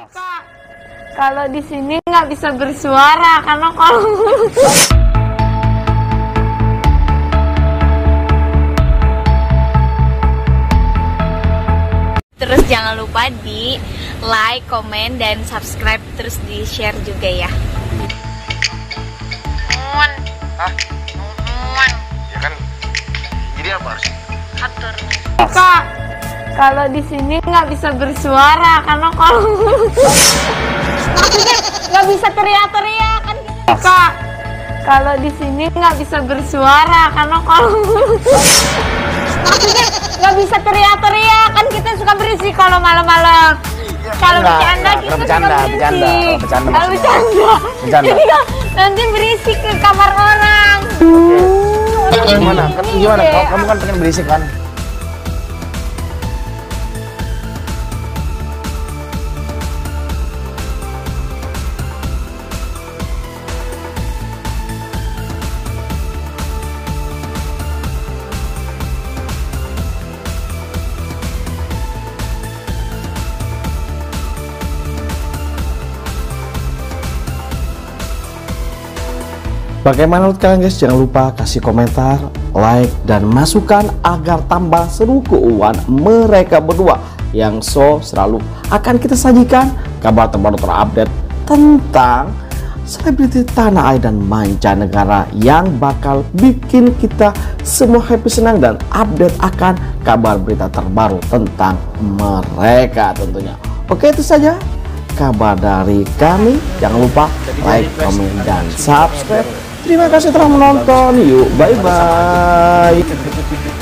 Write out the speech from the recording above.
Kak, kalau di sini nggak bisa bersuara karena kalau terus jangan lupa di like, komen, dan subscribe, terus di share juga ya. Hah? Ya kan, jadi apa harus? Atur. Kak, kalau di sini nggak bisa bersuara karena kalau maksudnya nggak bisa teriak-teriak kan? Kak, kalau di sini nggak bisa bersuara karena kalau maksudnya nggak bisa teriak-teriak kan, kita suka berisik kalau malam-malam. Kalau bercanda kita suka berisik. Kalau bercanda. Jadi nanti berisik ke kamar orang. Gimana? Gimana? Kamu kan pengen berisik kan? Bagaimana menurut kalian guys? Jangan lupa kasih komentar, like, dan masukan agar tambah seru keuangan mereka berdua yang selalu akan kita sajikan kabar terbaru terupdate tentang selebriti tanah air dan mancanegara yang bakal bikin kita semua happy, senang, dan update akan kabar berita terbaru tentang mereka tentunya. Oke, itu saja kabar dari kami. Jangan lupa like, komen, dan subscribe. Terima kasih telah menonton. Yuk, bye-bye.